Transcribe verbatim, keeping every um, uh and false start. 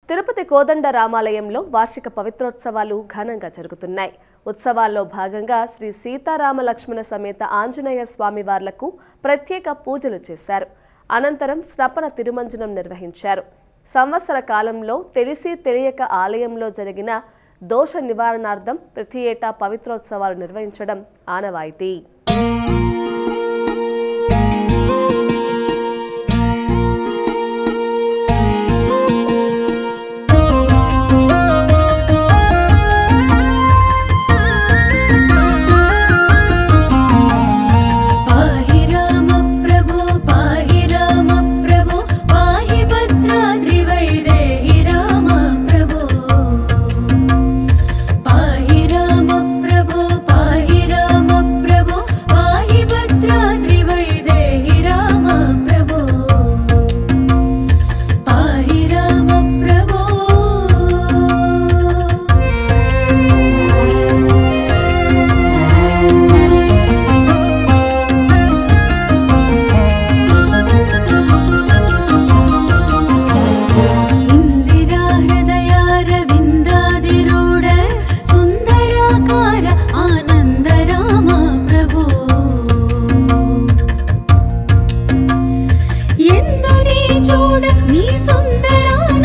తిరుపతి కోదండ రామాలయంలో వార్షిక పవిత్రోత్సవాలు ఘనంగా జరుగుతున్నాయి. ఉత్సవాల్లో భాగంగా శ్రీ సీతారామ లక్ష్మణ సమేత ఆంజనేయ స్వామివార్లకు ప్రత్యేక పూజలు చేశారు. అనంతరం స్నపన తిరుమంజనం నిర్వహించారు. సంవత్సర కాలంలో తెలిసి తెలియక ఆలయంలో జరిగిన దోష నివారణార్థం ప్రతి ఏటా పవిత్రోత్సవాలు నిర్వహించడం ఆనవాయితీ. చూడ నీ సుందర